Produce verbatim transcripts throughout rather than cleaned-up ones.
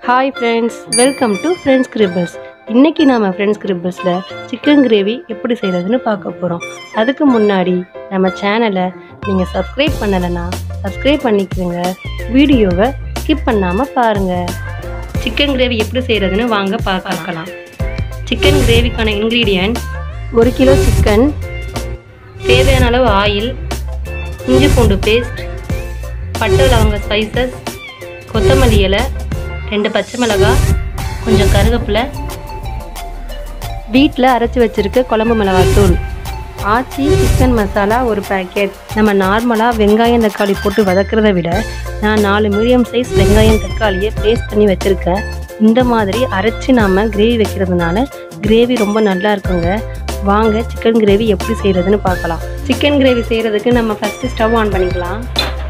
Hi friends, welcome to Friends Scribbles. இன்னைக்கு நாம Friends Scribblesல chicken gravy எப்படி செய்யறதுன்னு பார்க்க போறோம். அதுக்கு முன்னாடி நம்ம சேனலை நீங்க சப்ஸ்கிரைப் பண்ணலனா சப்ஸ்கிரைப் பண்ணிக்கோங்க. வீடியோவை ஸ்கிப் பண்ணாம பாருங்க. சிக்கன் கிரேவி எப்படி செய்யறதுன்னு வாங்க பார்க்கலாம். சிக்கன் கிரேவிக்கான இன்கிரீடியன்ட் ஒரு கிலோ சிக்கன், தேவையான அளவு ஆயில், இஞ்சி பூண்டு பேஸ்ட், பட்டை லவங்க ஸ்பைசஸ், கொத்தமல்லி இலை, ரெண்டு பச்சை மிளகாய், கொஞ்சம் கருவேப்பிலை, வீட்டில் அரைச்சி வச்சுருக்க குழம்பு மிளகாத்தூள், ஆச்சி சிக்கன் மசாலா ஒரு பேக்கெட். நம்ம நார்மலாக வெங்காயம் தக்காளி போட்டு வதக்கிறத விட நான் நாலு மீடியம் சைஸ் வெங்காயம் தக்காளியை பேஸ்ட் பண்ணி வச்சுருக்கேன். இந்த மாதிரி அரைச்சி நாம் கிரேவி வைக்கிறதுனால கிரேவி ரொம்ப நல்லா இருக்குங்க. வாங்க சிக்கன் கிரேவி எப்படி செய்கிறதுன்னு பார்க்கலாம். சிக்கன் கிரேவி செய்கிறதுக்கு நம்ம ஃபஸ்ட்டு ஸ்டவ் ஆன் பண்ணிக்கலாம்.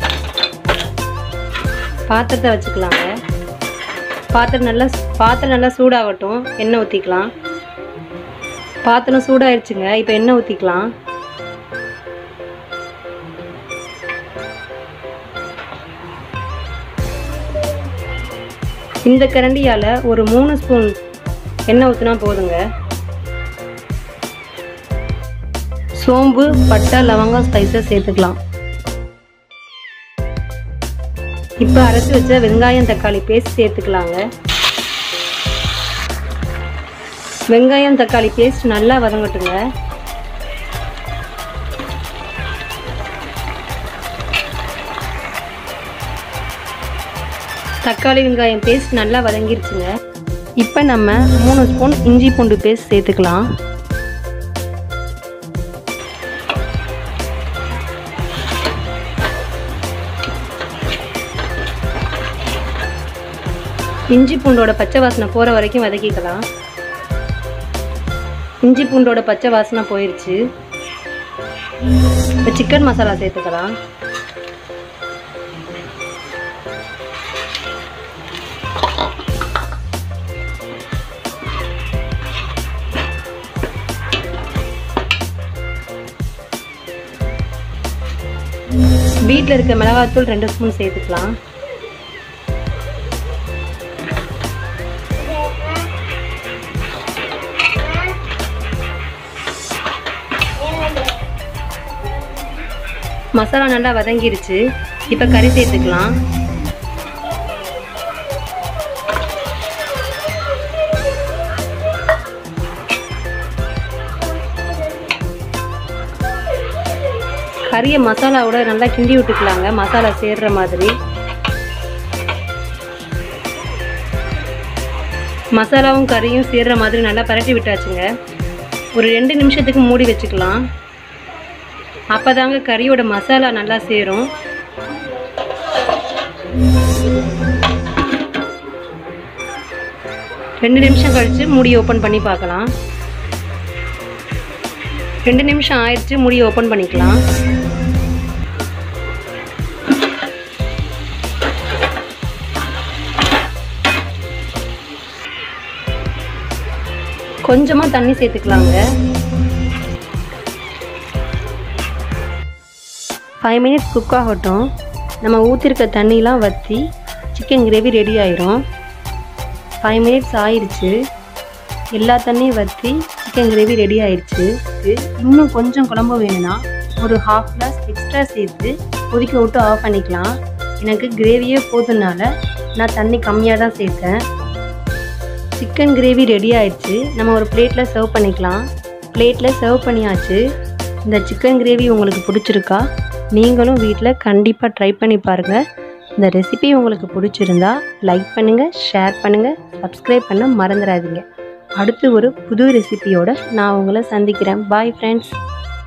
பாத்திரத்தை வச்சுக்கலாங்க. பாத்திரம் நல்லா பாத்திரம் நல்லா சூடாகட்டும். எண்ணெய் ஊற்றிக்கலாம். பாத்திரம் சூடாகிடுச்சுங்க. இப்போ எண்ணெய் ஊற்றிக்கலாம். இந்த கரண்டியால் ஒரு மூணு ஸ்பூன் எண்ணெய் ஊற்றினா போதுங்க. சோம்பு, பட்டை, லவங்கம், ஸ்பைசஸ் சேர்த்துக்கலாம். இப்போ அரைச்சி வச்ச வெங்காயம் தக்காளி பேஸ்ட் சேர்த்துக்கலாங்க. வெங்காயம் தக்காளி பேஸ்ட் நல்லா வதங்கட்டுங்க. தக்காளி வெங்காயம் பேஸ்ட் நல்லா வதங்கிருச்சுங்க. இப்போ நம்ம மூணு ஸ்பூன் இஞ்சி பூண்டு பேஸ்ட் சேர்த்துக்கலாம். இஞ்சி பூண்டோட பச்சை வாசனை போகிற வரைக்கும் வதக்கிக்கலாம். இஞ்சி பூண்டோட பச்சை வாசனை போயிடுச்சு. இப்போ சிக்கன் மசாலா சேர்த்துக்கலாம். வீட்டில் இருக்க மிளகாத்தூள் ரெண்டு ஸ்பூன் சேர்த்துக்கலாம். மசாலா நல்லா வதங்கிருச்சு. இப்போ கறி சேர்த்துக்கலாம். கறியை மசாலாவோட நல்லா கிண்டி விட்டுக்கலாங்க. மசாலா சேர்ற மாதிரி. மசாலாவும் கறியும் சேர்ற மாதிரி நல்லா பரட்டி விட்டாச்சுங்க. ஒரு ரெண்டு நிமிஷத்துக்கு மூடி வச்சுக்கலாம். அப்போதாங்க கறியோட மசாலா நல்லா சேரும். ரெண்டு நிமிஷம் கழித்து மூடி ஓப்பன் பண்ணி பார்க்கலாம். ரெண்டு நிமிஷம் ஆயிடுச்சு. மூடி ஓப்பன் பண்ணிக்கலாம். கொஞ்சமாக தண்ணி சேர்த்துக்கலாங்க. ஃபைவ் மினிட்ஸ் குக் ஆகட்டும். நம்ம ஊற்றிருக்க தண்ணிலாம் வற்றி சிக்கன் கிரேவி ரெடி ஆயிரும். ஃபைவ் மினிட்ஸ் ஆயிடுச்சு. எல்லா தண்ணியும் வற்றி சிக்கன் கிரேவி ரெடி ஆயிடுச்சு. இன்னும் கொஞ்சம் குழம்பு வேணும்னா ஒரு ஹாஃப் கிளாஸ் எக்ஸ்ட்ரா சேர்த்து கொதிக்க விட்டு ஆஃப் பண்ணிக்கலாம். எனக்கு கிரேவியே போதுனால நான் தண்ணி கம்மியாக தான் சேர்த்தேன். சிக்கன் கிரேவி ரெடி ஆயிடுச்சு. நம்ம ஒரு பிளேட்டில் சர்வ் பண்ணிக்கலாம். பிளேட்டில் சர்வ் பண்ணியாச்சு. இந்த சிக்கன் கிரேவி உங்களுக்கு பிடிச்சிருக்கா? நீங்களும் வீட்டில் கண்டிப்பாக ட்ரை பண்ணி பாருங்கள். இந்த ரெசிபி உங்களுக்கு பிடிச்சிருந்தா லைக் பண்ணுங்கள், ஷேர் பண்ணுங்கள், சப்ஸ்கிரைப் பண்ண மறந்துடாதீங்க. அடுத்து ஒரு புது ரெசிபியோடு நான் உங்களை சந்திக்கிறேன். Bye friends.